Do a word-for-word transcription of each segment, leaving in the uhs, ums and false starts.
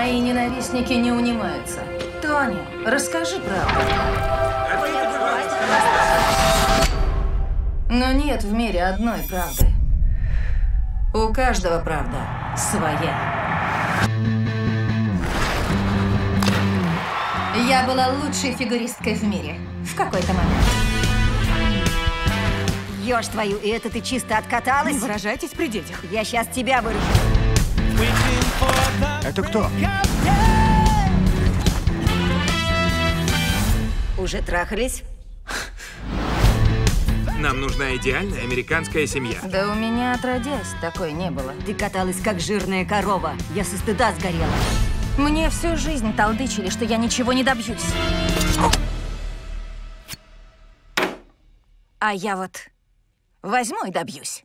Мои ненавистники не унимаются. Тони, расскажи правду. Но нет в мире одной правды. У каждого правда своя. Я была лучшей фигуристкой в мире в какой-то момент. Ёж твою, и это ты чисто откаталась? Не выражайтесь при детях. Я сейчас тебя вырежу. Это кто? Уже трахались? Нам нужна идеальная американская семья. Да у меня отродясь такой не было. Ты каталась как жирная корова. Я со стыда сгорела. Мне всю жизнь толдычили, что я ничего не добьюсь. А я вот возьму и добьюсь.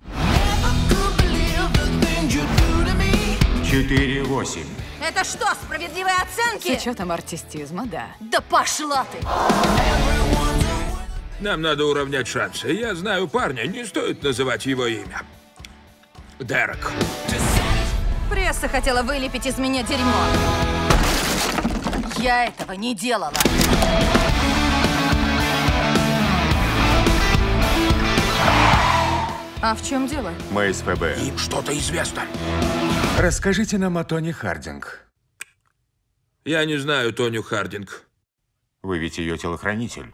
Четыре восемь. Это что, справедливые оценки? С учетом артистизма, да. Да пошла ты! Нам надо уравнять шансы. Я знаю парня, не стоит называть его имя. Дерек. Пресса хотела вылепить из меня дерьмо. Я этого не делала. А в чем дело? Мы из ФБР. Им что-то известно. Расскажите нам о Тони Хардинг. Я не знаю Тоню Хардинг. Вы ведь ее телохранитель.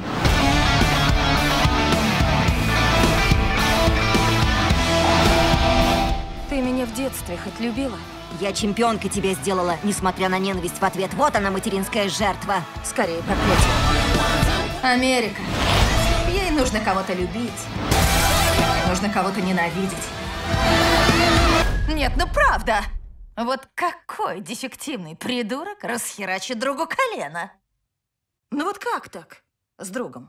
Ты меня в детстве хоть любила? Я чемпионкой тебя сделала, несмотря на ненависть в ответ. Вот она, материнская жертва. Скорее проклятие. Америка. Ей нужно кого-то любить. Нужно кого-то ненавидеть. Нет, ну правда. Вот какой дефективный придурок расхерачит другу колено? Ну вот как так? С другом.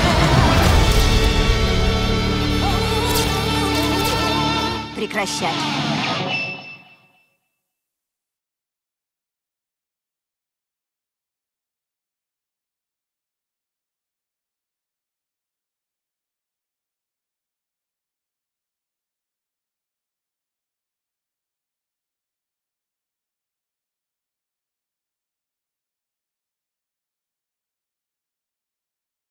Прекращай.